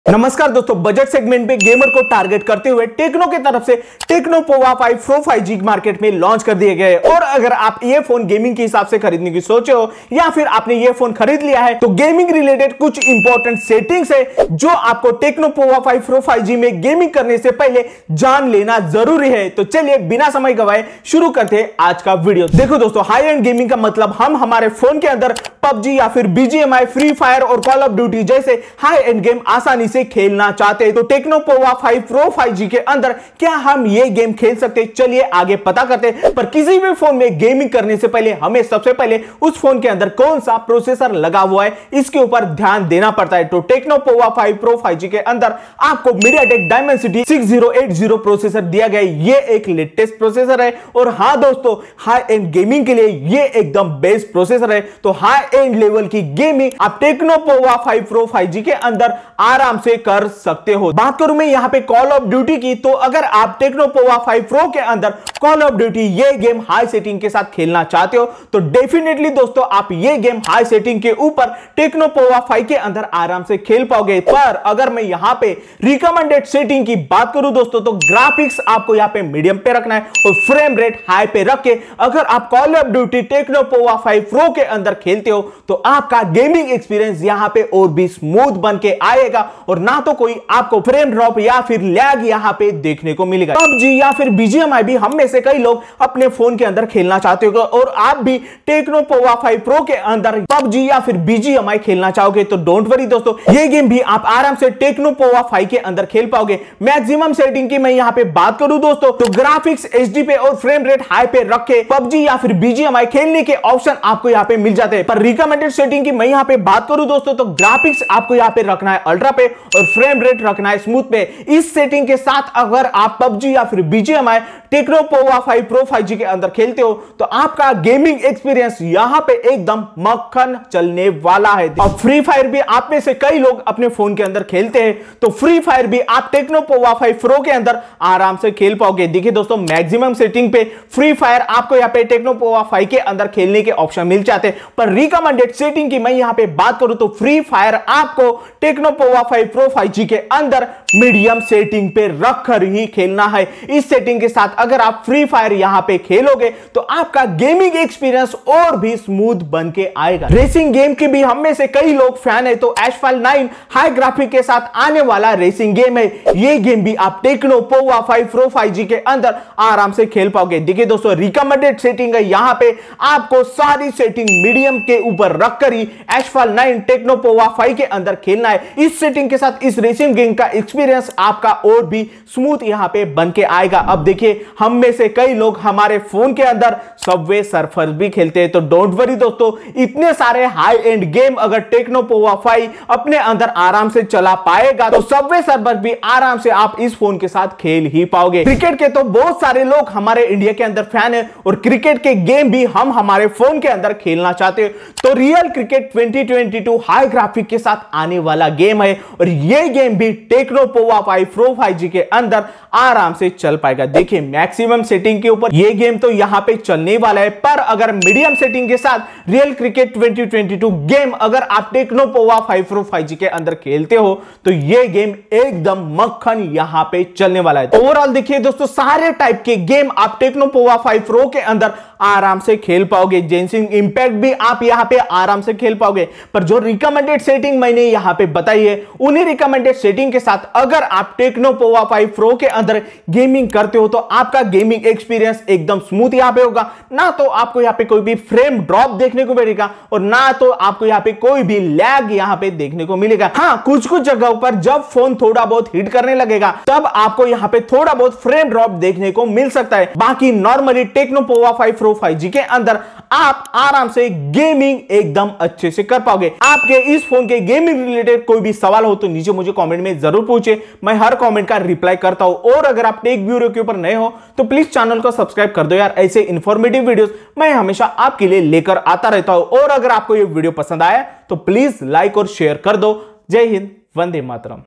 नमस्कार दोस्तों, budget segment में गेमर को टारगेट करते हुए टेक्नो की तरफ से Tecno Pova 5 pro 5G market में लॉन्च कर दिए गए। और अगर आप ये फोन गेमिंग के हिसाब से खरीदने की सोचे हो या फिर आपने ये फोन खरीद लिया है तो गेमिंग रिलेटेड कुछ इंपॉर्टेंट सेटिंग्स है जो आपको टेक्नो पोवा 5 प्रो 5G में गेमिंग करने से पहले जान लेना जरूरी है। तो चलिए बिना समय गवाए शुरू करते हैं आज का वीडियो। देखो दोस्तों, हाई एंड गेमिंग का मतलब हम हमारे फोन के अंदर पबजी या फिर BGMI, फ्री फायर और कॉल ऑफ ड्यूटी जैसे हाई एंड गेम आसानी से खेलना चाहते हैं तो टेक्नो पोवा 5 प्रो 5G के अंदर क्या हम ये गेम खेल सकते हैं, चलिए आगे पता करते हैं। पर किसी भी फोन में गेमिंग करने से पहले हमें सबसे पहले उस फोन के अंदर कौन सा प्रोसेसर लगा हुआ है इसके ऊपर ध्यान देना पड़ता है। तो टेक्नो पोवा 5 प्रो 5G के अंदर आपको मीडियाटेक डायमेंसिटी 6080 प्रोसेसर दिया गया है। ये एक लेटेस्ट प्रोसेसर है और हां दोस्तों, हाई एंड गेमिंग के लिए ये एकदम बेस्ट प्रोसेसर है। तो हाई एंड लेवल की गेमिंग आप टेक्नो पोवा 5 प्रो 5G के अंदर आराम से कर सकते हो। बात करूं मैं यहां पे कॉल ऑफ ड्यूटी की, तो अगर आप टेक्नो पोवा 5 प्रो के अंदर कॉल ऑफ ड्यूटी ये गेम हाई सेटिंग के साथ खेलना चाहते हो तो डेफिनेटली दोस्तों आप ये गेम हाई सेटिंग के ऊपर टेक्नो पोवा 5 के अंदर आराम से खेल पाओगे। पर अगर मैं यहां पे रिकमेंडेड सेटिंग की बात करूं दोस्तों तो ग्राफिक्स आपको यहां पे मीडियम पे रखना है और फ्रेम रेट हाई पे रख के अगर आप call of duty Tecno Pova 5 pro के अंदर खेलते हो तो आपका गेमिंग एक्सपीरियंस यहां पे और भी स्मूथ बन के आएगा और ना तो कोई आपको फ्रेम ड्रॉप या फिर लैग यहां पे देखने को मिलेगा। पबजी या फिर BGMI भी हम में से कई लोग अपने फोन के अंदर खेलना चाहते हो और आप भी टेक्नो पोवा 5 प्रो के अंदर पबजी या फिर BGMI खेलना चाहोगे तो डोंट वरी दोस्तों, ये गेम भी आप आराम से टेक्नो पोवा 5 के अंदर खेल पाओगे। मैक्सिमम सेटिंग की मैं यहां पे बात करूं दोस्तों तो ग्राफिक्स HD पे और फ्रेम रेट हाई पे रख के पबजी या फिर BGMI खेलने के ऑप्शन आपको यहां पे मिल जाते हैं। पर रिकमेंडेड सेटिंग की मैं यहां पे बात करूं दोस्तों तो ग्राफिक्स आपको यहां पे रखना है अल्ट्रा पे और फ्रेम रेट रखना है स्मूथ पे। इस सेटिंग के साथ अगर आप पबजी या फिर BGMI techno Pova 5 pro 5G के अंदर खेलते हो तो आपका गेमिंग एक्सपीरियंस यहां पे एकदम मक्खन चलने वाला है। और फ्री फायर भी आप में से कई लोग अपने फोन के अंदर खेलते हैं तो फ्री फायर भी आप टेक्नो पोवा 5 प्रो के अंदर आराम से खेल पाओगे। देखिए दोस्तों, मैक्सिमम सेटिंग पे फ्री फायर आपको यहां पे टेक्नो पोवा 5 के अंदर खेलने के ऑप्शन मिल जाते हैं। पर रिकमेंडेड सेटिंग की मैं यहां पे बात करूं तो फ्री फायर आपको टेक्नो पोवा 5 प्रो 5G के अंदर मीडियम सेटिंग पे रखकर ही खेलना है। इस सेटिंग के साथ अगर आप फ्री फायर यहां पे खेलोगे तो आपका गेमिंग एक्सपीरियंस और भी स्मूथ बन के आएगा। रेसिंग गेम के भी हम में से कई लोग फैन है तो एसफॉल्ट 9 हाई ग्राफिक के साथ आने वाला रेसिंग गेम है। ये गेम भी आप टेक्नो पोवा 5 प्रो 5G के अंदर आराम से खेल पाओगे। देखिए दोस्तों, रिकमेंडेड सेटिंग है यहां पे आपको सारी सेटिंग मीडियम के ऊपर रखकर ही एसफॉल्ट 9 टेक्नो पोवा 5 के अंदर खेलना है। इस सेटिंग के साथ इस रेसिंग गेम का एक्सपीरियंस आपका और भी स्मूथ यहां पे बन के आएगा। अब देखिए, हम में से कई लोग हमारे फोन के अंदर सबवे सर्फर भी खेलते हैं तो डोंट वरी दोस्तों, इतने सारे हाई एंड गेम अगर टेक्नो पोवा 5 अपने अंदर आराम से चला पाएगा तो सबवे सर्फर भी आराम से आप इस फोन के साथ खेल ही पाओगे। क्रिकेट के तो बहुत सारे लोग हमारे इंडिया के अंदर फैन है और क्रिकेट के गेम भी हम हमारे फोन के अंदर खेलना चाहते हैं तो रियल क्रिकेट 2022 हाई ग्राफिक के साथ आने वाला गेम है और यह गेम भी टेक्नो पोवा 5 प्रो 5G के अंदर आराम से चल पाएगा। देखिए, मैक्सिमम सेटिंग के ऊपर यह गेम तो यहां पे चलने वाला है पर अगर मीडियम सेटिंग के साथ रियल क्रिकेट 2022 गेम अगर आप टेक्नो पोवा 5 प्रो 5G के अंदर खेलते हो तो यह गेम एकदम मक्खन यहां पे चलने वाला है। ओवरऑल देखिए दोस्तों, सारे टाइप के गेम आप टेक्नो पोवा 5 प्रो के अंदर आराम से खेल पाओगे। जेंसिंग इंपैक्ट भी आप यहां पे आराम से खेल पाओगे। पर जो रिकमेंडेड सेटिंग मैंने यहां पे बताई है उन्हीं रिकमेंडेड सेटिंग के साथ अगर आप टेक्नो पोवा 5 प्रो के अंदर गेमिंग करते हो तो आपका गेमिंग एक्सपीरियंस एकदम स्मूथ यहां पे होगा। ना तो आपको यहां पे कोई भी फ्रेम ड्रॉप देखने को मिलेगा और ना तो आपको यहां पे कोई भी लैग यहां पे देखने को मिलेगा। हां, कुछ कुछ जगहों पर जब फोन थोड़ा बहुत हिट करने लगेगा तब आपको यहां पे थोड़ा बहुत फ्रेम ड्रॉप देखने को मिल सकता है। बाकी normally techno Pova 5 pro 5G के अंदर आप आराम से गेमिंग एकदम अच्छे से कर पाओगे। आपके इस फोन के गेमिंग रिलेटेड कोई भी सवाल हो तो नीचे मुझे कमेंट में जरूर पूछे, मैं हर कमेंट का रिप्लाई करता हूं। और अगर आप टेक ब्यूरो के ऊपर नए हो तो प्लीज चैनल को सब्सक्राइब कर दो यार, ऐसे इंफॉर्मेटिव वीडियोस मैं हमेशा आपके लिए लेकर आता रहता हूं। और अगर आपको ये वीडियो पसंद आया तो प्लीज लाइक और शेयर कर दो। जय हिंद, वंदे मातरम।